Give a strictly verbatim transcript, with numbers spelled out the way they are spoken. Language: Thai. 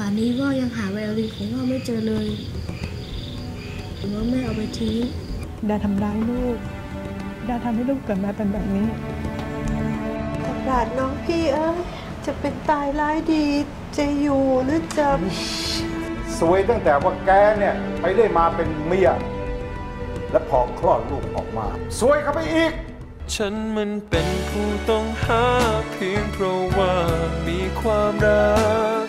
ป่านนี้ก็ยังหาแววดีของพ่อไม่เจอเลยหรือว่าแม่เอาไปทิ้งดาทำร้ายลูกดาทำให้ลูกเกิดมาเป็นแบบนี้ขนาดน้องพี่เอ้ยจะเป็นตายร้ายดีจะอยู่หรือจะสวยตั้งแต่ว่าแกเนี่ยไปได้มาเป็นเมียและพอคลอดลูกออกมาสวยเข้าไปอีกฉันมันเป็นผู้ต้องหาเพียงเพราะว่ามีความรัก